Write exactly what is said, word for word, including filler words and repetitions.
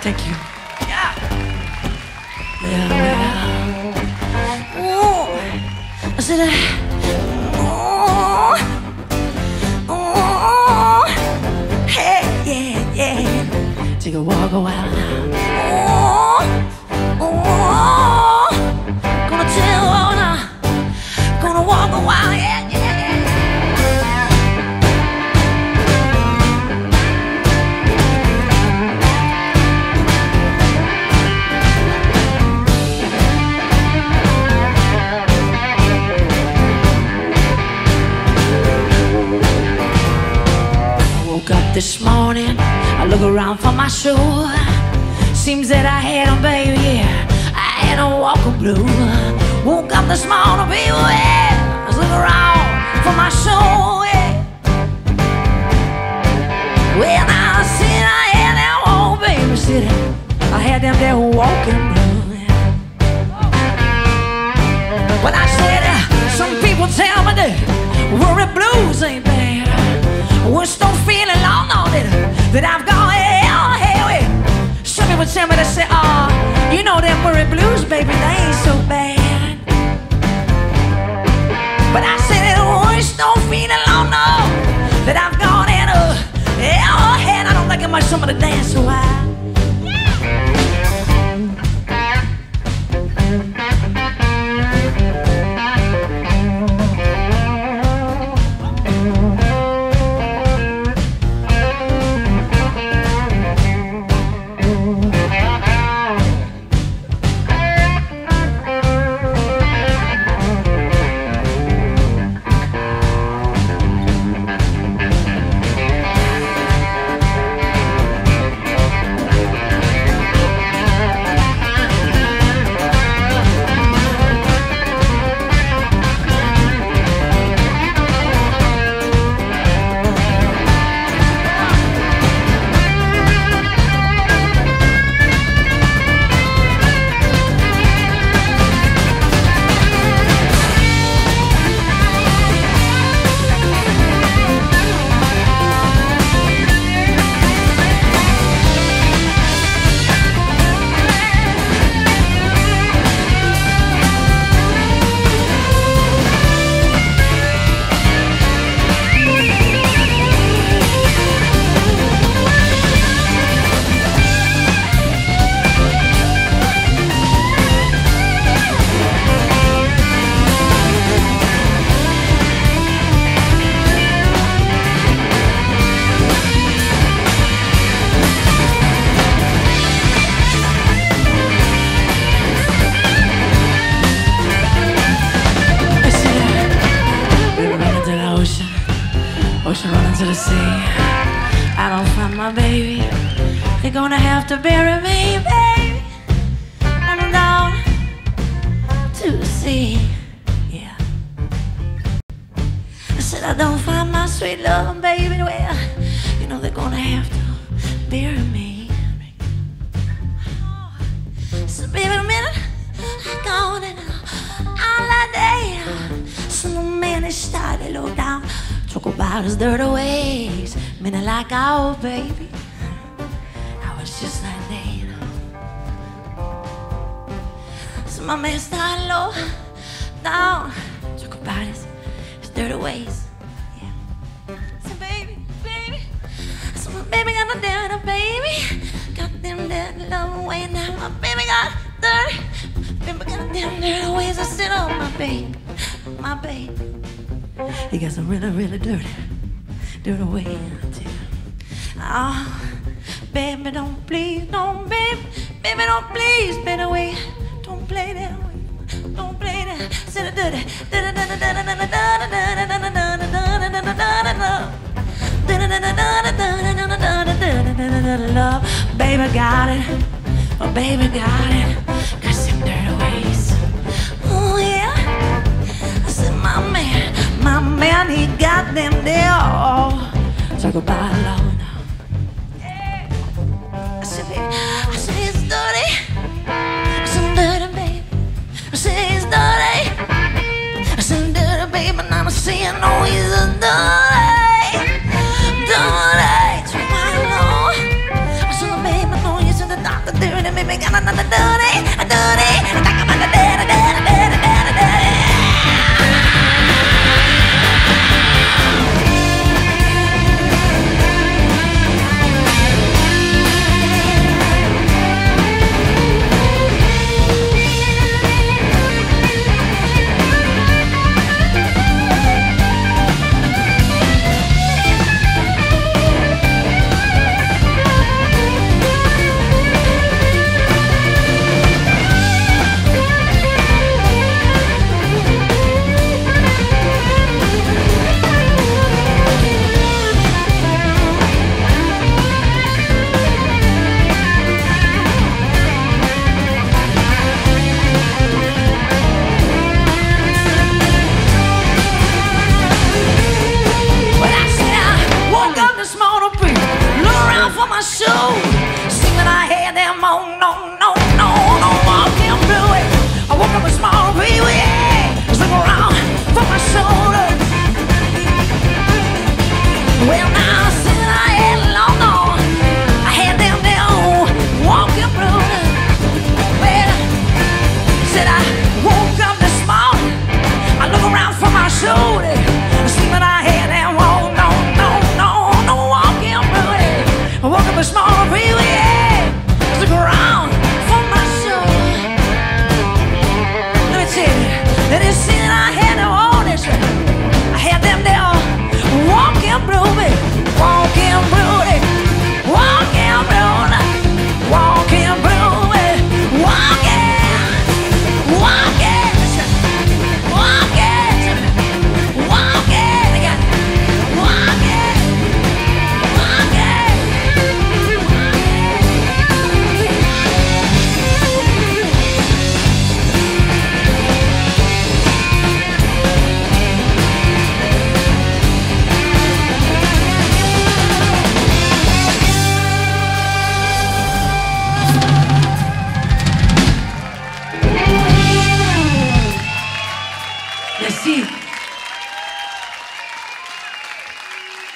Thank you. Yeah. Yeah, yeah. Oh, I said, oh, oh, hey, yeah, yeah. Take a walk a while now. Oh, oh, gonna tell all now. Gonna walk a while, yeah, yeah. This morning, I look around for my shoe. Seems that I had a baby, yeah. I had a walker blue. Woke up this morning, baby, yeah. I was looking around for my shoe, yeah. Well, now I said I had that old baby sitting. I had them there walking blue, yeah. But I said, uh, some people tell me that worry blues ain't bad. Worst don't feel alone on it that I've gone hell, hell, yeah. Some people tell me, they say, oh, you know them worry blues, baby, they ain't so bad. But I said that worst don't feel alone, no, that I've gone in uh, hell, hell, I don't like it much some of the dance so high. Ocean running to the sea. I don't find my baby. They're gonna have to bury me, baby, on down to the sea. Yeah. I said I don't find my sweet love, baby. Well, you know they're gonna have to bury me. So baby, in a minute, I gone and all that day, some man is started low down. Talk about his dirty ways, man, I like our baby. I was just like that, you know. So my man started low down. Talk about his, his dirty ways, yeah. So baby, baby, so my baby got no dirty, baby. Got them dirty love way now. My baby got dirty, baby got them dirty ways. I said, oh my baby, my baby. He got some really, really dirty, dirty way out here. Oh, baby, don't please, don't, baby, baby, don't please, baby, wait, don't play that way, don't play that. Say the dirty, dirty, dirty, dirty, dirty, dirty, dirty, dirty, love. Baby got it, oh, baby got it, got some dirty ways. Oh yeah, I said my man. My man, he got them there. Oh, talk about love now. Yeah. I said, I said, he's dirty. I said, dirty, baby. I said, he's dirty. I said, dirty, baby. Now I'm saying, no, he's a dirty, dirty. Talk about love. I said, baby, no, you said the doctor. Merci.